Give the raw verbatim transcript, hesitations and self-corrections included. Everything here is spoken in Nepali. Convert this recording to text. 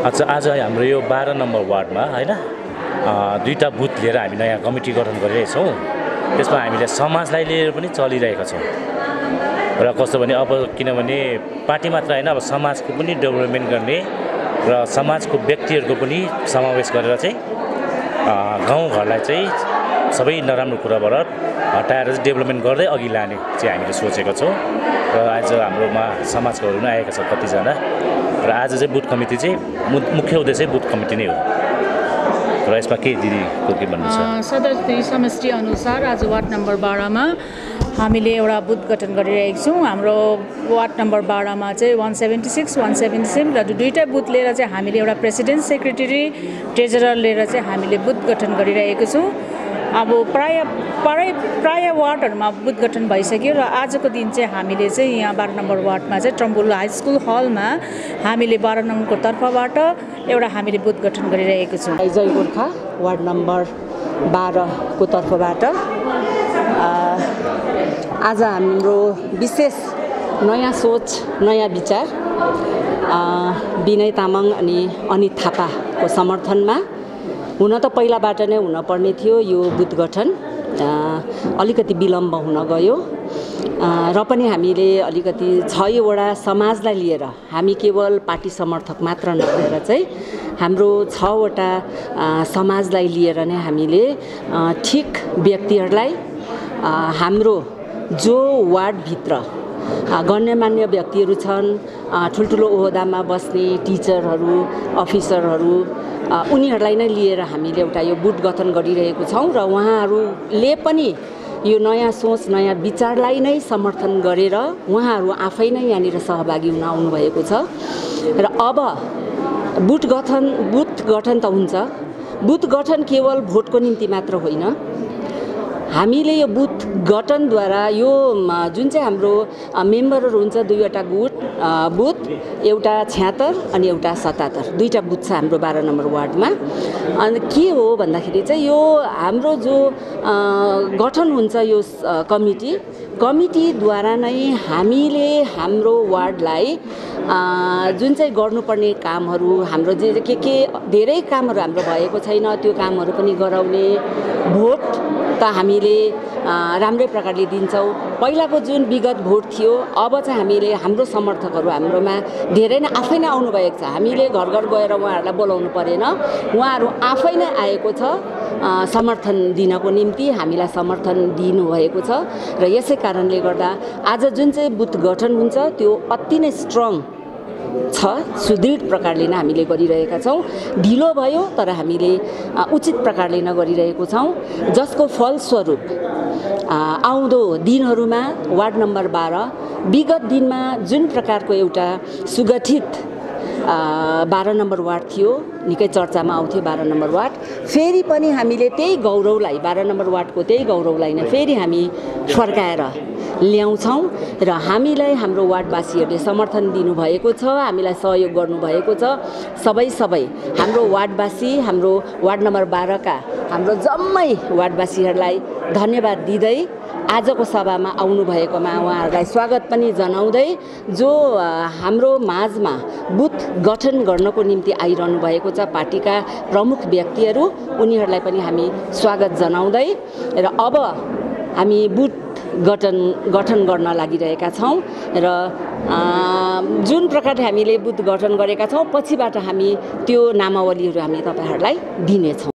अच्छा, आज हाम्रो यो बाह्र नम्बर वार्डमा हैन दुईटा बुथ लिएर हामी नयाँ कमिटी गठन गरिरहेछौँ। त्यसमा हामीले समाजलाई लिएर पनि चलिरहेका छौँ र कस्तो भने अब किनभने पार्टी मात्र हैन, अब समाजको पनि डेभलपमेन्ट गर्ने र समाजको व्यक्तिहरूको पनि समावेश गरेर चाहिँ गाउँघरलाई चाहिँ सबै नराम्रो कुराबाट हटाएर चाहिँ डेभलपमेन्ट गर्दै अघि लाने चाहिँ हामीले सोचेका छौँ। र आज हाम्रोमा समाजकोहरू पनि आएका छ कतिजना, र आज चाहिँ बुथ कमिटी चाहिँ मुख्य उद्देश्य बुथ कमिटी नै हो। र यसमा के दिदीको के भन्नु छ? सदस्य समष्टि अनुसार आज वार्ड नम्बर बाह्रमा हामीले एउटा बुथ गठन गरिरहेका छौँ। हाम्रो वार्ड नम्बर बाह्रमा चाहिँ one seventy six one seventy seven र दुईवटा बुथ लिएर चाहिँ हामीले एउटा प्रेसिडेन्ट, सेक्रेटरी, ट्रेजरर लिएर चाहिँ हामीले बुथ गठन गरिरहेको छौँ। अब प्राय प्राय प्राय वार्डहरूमा बुथ गठन भइसक्यो र आजको दिन चाहिँ हामीले चाहिँ यहाँ बाह्र नम्बर वार्डमा चाहिँ ट्रम्बुल हाई स्कुल हलमा हामीले बाह्र नम्बरको तर्फबाट एउटा हामीले बुथ गठन गरिरहेको छौँ। जय गोर्खा वार्ड नम्बर बाह्रको तर्फबाट आज हाम्रो विशेष नयाँ सोच, नयाँ विचार विनय तामाङ अनि अनित थापाको समर्थनमा हुन त पहिलाबाट नै हुनपर्ने थियो यो बुथ गठन, अलिकति विलम्ब हुन गयो र पनि हामीले अलिकति छवटा समाजलाई लिएर, हामी केवल पार्टी समर्थक मात्र नभएर चाहिँ हाम्रो छवटा समाजलाई लिएर नै हामीले ठिक व्यक्तिहरूलाई हाम्रो जो वार्डभित्र गण्यमान्य व्यक्तिहरू छन्, ठुल्ठुलो ओहदामा बस्ने टिचरहरू, अफिसरहरू, उनीहरूलाई नै लिएर हामीले एउटा यो बुथ गठन गरिरहेको छौँ र उहाँहरूले पनि यो नयाँ सोच, नयाँ विचारलाई नै समर्थन गरेर उहाँहरू आफै नै यहाँनिर सहभागी हुन आउनुभएको छ। र अब बुथ गठन बुथ गठन त हुन्छ, बुथ गठन केवल भोटको निम्ति मात्र होइन। हामीले यो बुथ गठनद्वारा यो जुन चाहिँ हाम्रो मेम्बरहरू हुन्छ, दुईवटा बुथ बुथ एउटा छ्यात्तर अनि एउटा सतहत्तर, दुईवटा बुथ छ हाम्रो बाह्र नम्बर वार्डमा। अनि के हो भन्दाखेरि चाहिँ यो हाम्रो जो गठन हुन्छ यो कमिटी कमिटीद्वारा नै हामीले हाम्रो वार्डलाई जुन चाहिँ गर्नुपर्ने कामहरू, हाम्रो जे के के धेरै कामहरू हाम्रो भएको छैन त्यो कामहरू पनि गराउने, भोट त हामीले राम्रै प्रकारले दिन्छौँ। पहिलाको जुन विगत भोट थियो, अब चाहिँ हामीले हाम्रो समर्थकहरू हाम्रोमा धेरै नै आफै नै आउनुभएको छ। हामीले घर घर गएर उहाँहरूलाई बोलाउनु परेन, उहाँहरू आफै नै आएको छ समर्थन दिनको निम्ति, हामीलाई समर्थन दिनुभएको छ। र यसै कारणले गर्दा आज जुन चाहिँ बुथ गठन हुन्छ त्यो अति नै स्ट्रङ छ, सुदृढ प्रकारले नै हामीले गरिरहेका छौँ। ढिलो भयो तर हामीले उचित प्रकारले नै गरिरहेको छौँ, जसको फलस्वरूप आउँदो दिनहरूमा वार्ड नम्बर बाह्र विगत दिनमा जुन प्रकारको एउटा सुगठित बाह्र नम्बर वार्ड थियो, निकै चर्चामा आउँथ्यो बाह्र नम्बर वार्ड, फेरि पनि हामीले त्यही गौरवलाई, बाह्र नम्बर वार्डको त्यही गौरवलाई नै फेरि हामी फर्काएर ल्याउँछौँ। र हामीलाई हाम्रो वार्डवासीहरूले समर्थन दिनुभएको छ, हामीलाई सहयोग गर्नुभएको छ। सबै सबै हाम्रो वार्डवासी, हाम्रो वार्ड नम्बर बाह्रका हाम्रो जम्मै वार्डवासीहरूलाई धन्यवाद दिँदै आजको सभामा आउनुभएकोमा उहाँहरूलाई स्वागत पनि जनाउँदै, जो हाम्रो माझमा बुथ गठन गर्नको निम्ति आइरहनु भएको छ पार्टीका प्रमुख व्यक्तिहरू, उनीहरूलाई पनि हामी स्वागत जनाउँदै र अब हामी बुथ गठन गठन गर्न लागिरहेका छौँ। र जुन प्रकारले हामीले बुथ गठन गरेका छौँ, पछिबाट हामी त्यो नामावलीहरू हामी तपाईँहरूलाई दिनेछौँ।